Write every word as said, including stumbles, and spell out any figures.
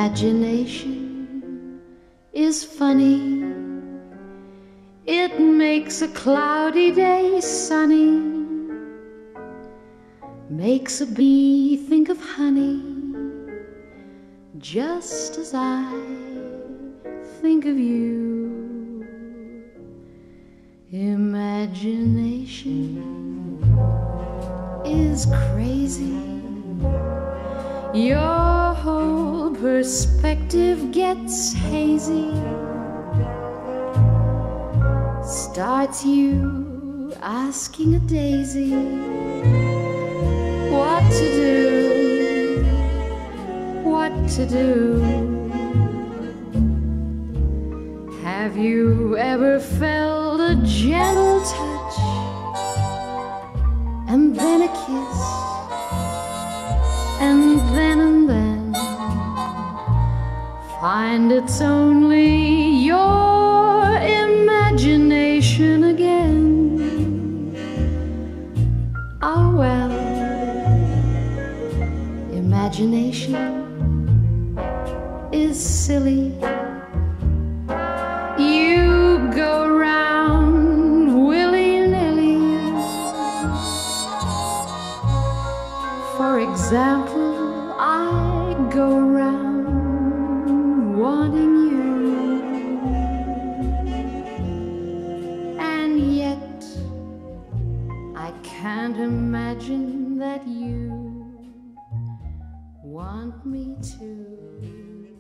Imagination is funny. It makes a cloudy day sunny, makes a bee think of honey, just as I think of you. Imagination is crazy. Your whole perspective gets hazy. Starts you asking a daisy what to do, what to do. Have you ever felt a gentle touch and then a kiss, and then and then find it's only your imagination again? Oh well, imagination is silly. You go round willy-nilly. For example, I go round wanting you, and yet I can't imagine that you want me to.